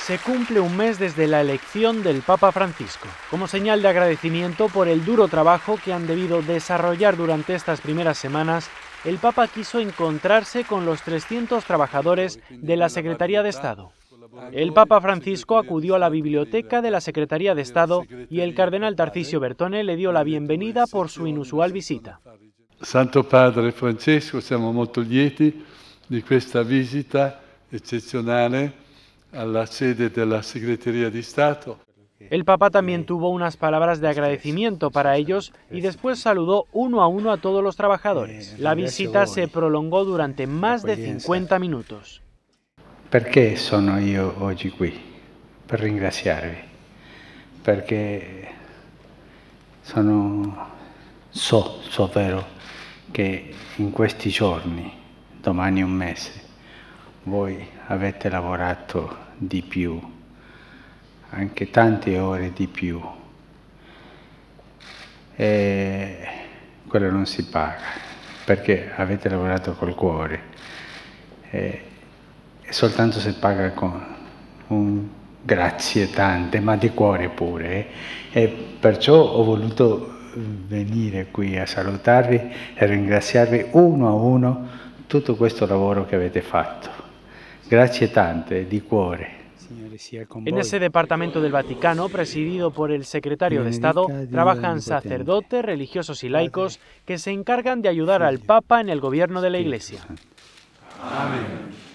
Se cumple un mes desde la elección del Papa Francisco. Como señal de agradecimiento por el duro trabajo que han debido desarrollar durante estas primeras semanas, el Papa quiso encontrarse con los 300 trabajadores de la Secretaría de Estado. El Papa Francisco acudió a la biblioteca de la Secretaría de Estado y el cardenal Tarcisio Bertone le dio la bienvenida por su inusual visita. Santo Padre Francesco, siamo molto lieti di questa visita eccezionale alla sede della Segretería di Stato. El Papa también tuvo unas palabras de agradecimiento para ellos y después saludó uno a todos los trabajadores. La visita se prolongó durante más de 50 minutos. Perché sono io oggi qui? Per ringraziarvi, perché so vero che in questi giorni, domani un mese, voi avete lavorato di più, anche tante ore di più, e quello non si paga, perché avete lavorato col cuore, e soltanto si paga con un grazie tante, ma di cuore pure, e perciò ho voluto venire qui a salutarvi e ringraziarvi uno a uno tutto questo lavoro che avete fatto. Grazie tante, di cuore. En ese departamento del Vaticano, presidido por el secretario de Estado, trabajan sacerdotes, religiosos y laicos que se encargan de ayudar al Papa en el gobierno de la Iglesia. Amén.